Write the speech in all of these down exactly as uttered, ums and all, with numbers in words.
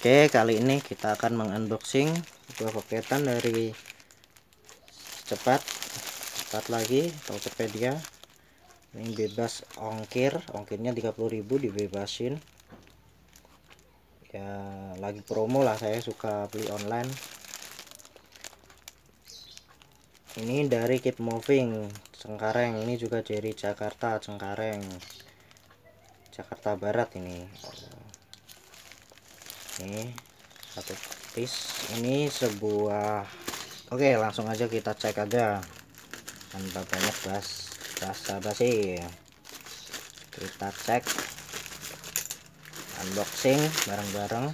Oke, kali ini kita akan mengunboxing dua paketan dari cepat cepat lagi Tokopedia. Ini bebas ongkir, ongkirnya tiga puluh ribu dibebasin. Ya, lagi promo lah, saya suka beli online. Ini dari Keep Moving Cengkareng, ini juga dari Jakarta Cengkareng, Jakarta Barat ini. Ini satu piece, ini sebuah. Oke, langsung aja kita cek aja tanpa banyak bahas basa-basi. Kita cek, unboxing bareng-bareng.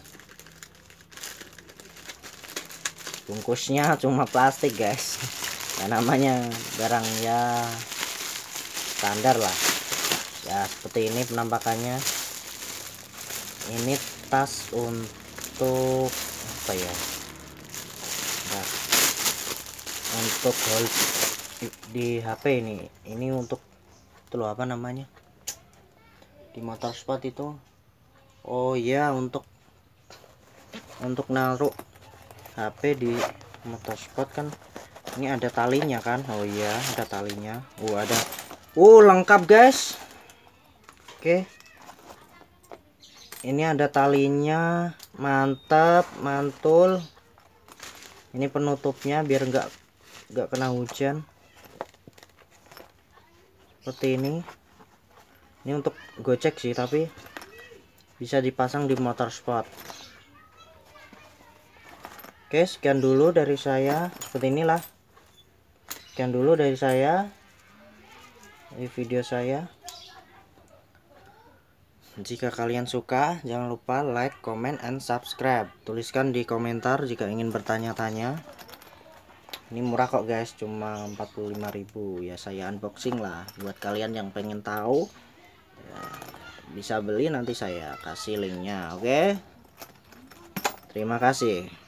Bungkusnya cuma plastik guys, ya namanya barang ya standar lah ya, seperti ini penampakannya. Ini tas untuk apa ya, nah, untuk hold di, di H P. ini ini untuk itu loh, apa namanya, di motorsport itu. Oh iya, untuk untuk naruh H P di motorsport kan. Ini ada talinya kan. Oh iya, ada talinya. Oh ada, oh lengkap guys. Oke, ini ada talinya, mantap, mantul. Ini penutupnya biar enggak enggak kena hujan, seperti ini. Ini untuk gocek sih, tapi bisa dipasang di motorsport. Oke, sekian dulu dari saya. Seperti inilah, sekian dulu dari saya di video saya. Jika kalian suka, jangan lupa like, comment, and subscribe. Tuliskan di komentar jika ingin bertanya-tanya. Ini murah kok guys, cuma empat puluh lima ribu. Ya saya unboxing lah, buat kalian yang pengen tahu ya, bisa beli, nanti saya kasih linknya. Oke, terima kasih.